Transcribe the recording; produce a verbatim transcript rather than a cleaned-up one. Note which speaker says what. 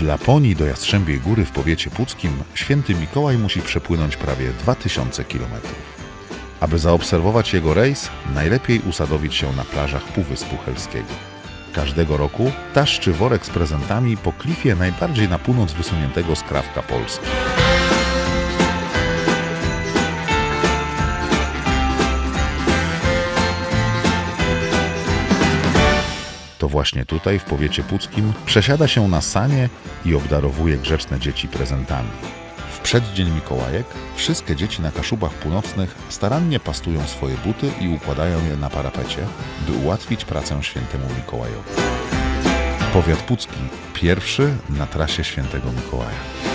Speaker 1: Z Laponii do Jastrzębiej Góry w powiecie puckim święty Mikołaj musi przepłynąć prawie dwa tysiące kilometrów. Aby zaobserwować jego rejs, najlepiej usadowić się na plażach Półwyspu Helskiego. Każdego roku taszczy worek z prezentami po klifie najbardziej na północ wysuniętego skrawka Polski. To właśnie tutaj, w powiecie puckim, przesiada się na sanie i obdarowuje grzeczne dzieci prezentami. W przeddzień Mikołajek wszystkie dzieci na Kaszubach Północnych starannie pastują swoje buty i układają je na parapecie, by ułatwić pracę świętemu Mikołajowi. Powiat pucki pierwszy na trasie świętego Mikołaja.